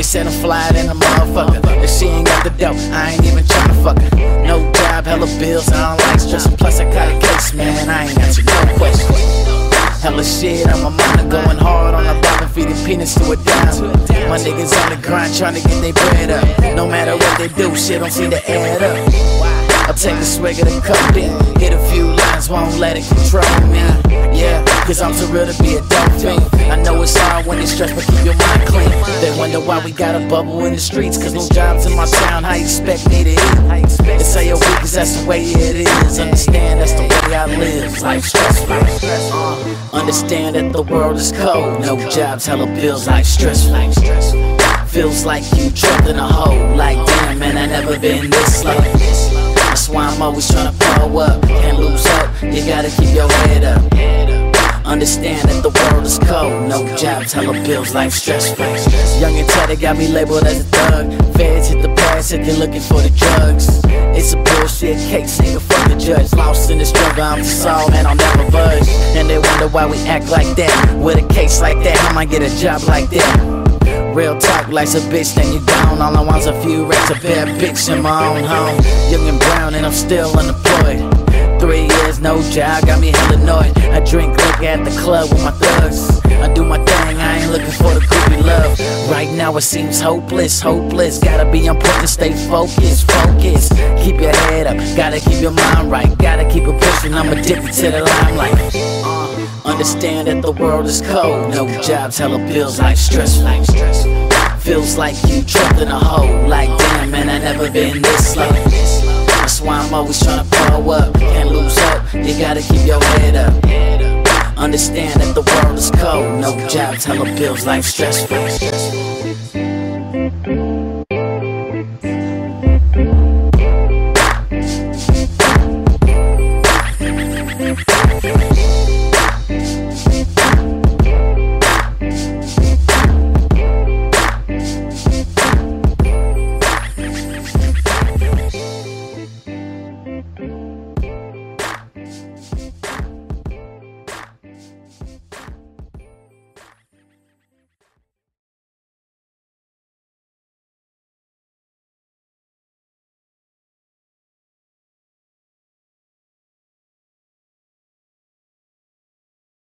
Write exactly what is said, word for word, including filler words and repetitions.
They said I'm flyer than a motherfucker. If she ain't got the dough, I ain't even tryna fuck her. No job, hella bills, I don't like stress. Plus I got a case, man, I ain't got you no question. Hella shit, I'm a mama going hard on the bottom, feeding peanuts to a dime. My niggas on the grind trying to get their bread up. No matter what they do, shit don't seem to add up. I'll take a swig of the cup in, hit a few lines, won't let it control me. Yeah, cause I'm too real to be a dope fiend. I know it's hard when you're stressed, but keep your mind clean. They wonder why we got a bubble in the streets, cause no jobs in my town, how you expect me to eat? They say you're weak cause that's the way it is. Understand that's the way I live, life stressful. uh, Understand that the world is cold. No jobs, hella bills, life stressful. Feels like you trapped in a hole. Like damn man, I never been this low. That's why I'm always tryna blow up. Can't lose hope, you gotta keep your head up. Understand that the world is cold. No jobs, hella bills, life stressful. Young and tatted got me labeled as a thug. Feds hit the pass if you're looking for the drugs. It's a bullshit case, nigga, fuck the judge. Lost in the struggle, I'm the soul, man, I'll never budge. And they wonder why we act like that. With a case like that, I might get a job like that. Real talk, life's a bitch, then you down. All I want's a few racks, a bad bitch in my own home. Young and brown and I'm still unemployed. Three years, no job, got me hella annoyed. I drink liquor at the club with my thugs. I do my thing, I ain't looking for the groupie love. Right now it seems hopeless, hopeless. Gotta be on point and stay focused, focused. Keep your head up, gotta keep your mind right. Gotta keep it pushing, I'm addicted to the limelight. Understand that the world is cold. No jobs, hella bills, life stressful. Feels like you trapped in a hole. Like damn man, I never been this low. That's why I'm always tryna blow up. Can't lose hope, you gotta keep your head up. Understand that the world is cold. No jobs, hella bills, life stressful.